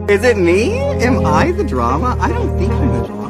Is it me? Am I the drama? I don't think I'm the drama.